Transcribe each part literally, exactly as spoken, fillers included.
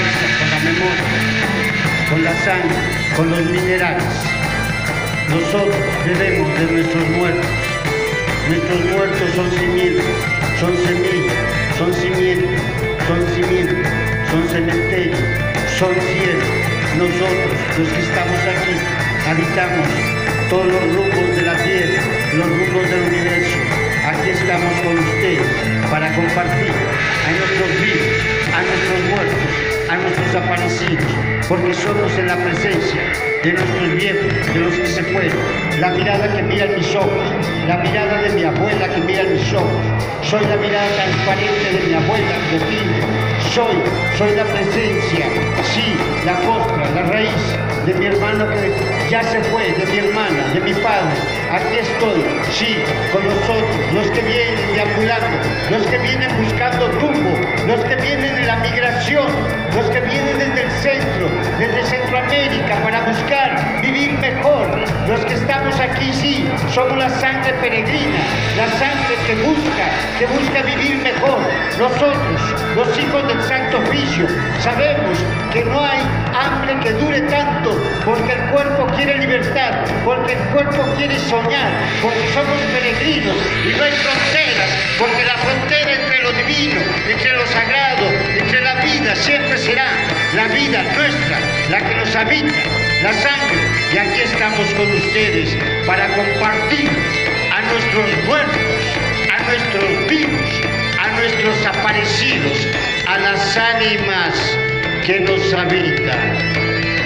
raíces, con la memoria, con la sangre, con los minerales. Nosotros debemos de nuestros muertos. Nuestros muertos son cimientos, son semillas, son cimientos, son cimientos, son cementerios, son cielos. Nosotros, los que estamos aquí, habitamos todos los rumbos de la tierra, los rumbos del universo. Aquí estamos con ustedes para compartir a nuestros vivos, a nuestros muertos, a nuestros desaparecidos, porque somos en la presencia de nuestros viejos, de los que se fueron. La mirada que mira en mis ojos, la mirada de mi abuela que mira en mis ojos. Soy la mirada transparente de mi abuela Clotilde. Soy, soy la presencia, sí, la costra, la raíz de mi hermano que ya se fue, de mi hermana, de mi padre. Aquí estoy, sí, con nosotros, los que vienen deambulando, los que vienen buscando rumbo, los que vienen en la migración, los que vienen desde el centro, desde Centroamérica para buscar vivir mejor. Los que estamos aquí, sí, somos la sangre peregrina, la sangre que busca, que busca vivir mejor. Nosotros, los hijos del Santo Oficio, sabemos que no hay hambre que dure tanto, porque el cuerpo quiere libertad, porque el cuerpo quiere soñar, porque somos peregrinos y no hay fronteras, porque la frontera entre lo divino, entre lo sagrado, entre la vida, siempre será la vida nuestra, la que nos habita, la sangre. Y aquí estamos con ustedes para compartir a nuestros muertos, a nuestros vivos, a nuestros aparecidos, a las ánimas que nos habitan.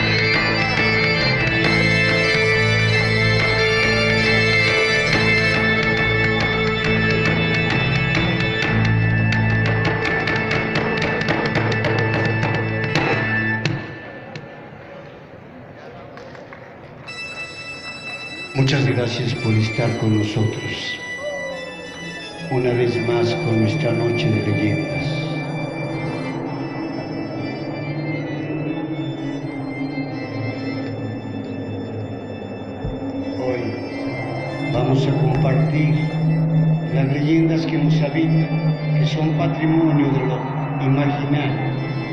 Muchas gracias por estar con nosotros, una vez más con nuestra noche de leyendas. Hoy vamos a compartir las leyendas que nos habitan, que son patrimonio de lo imaginario,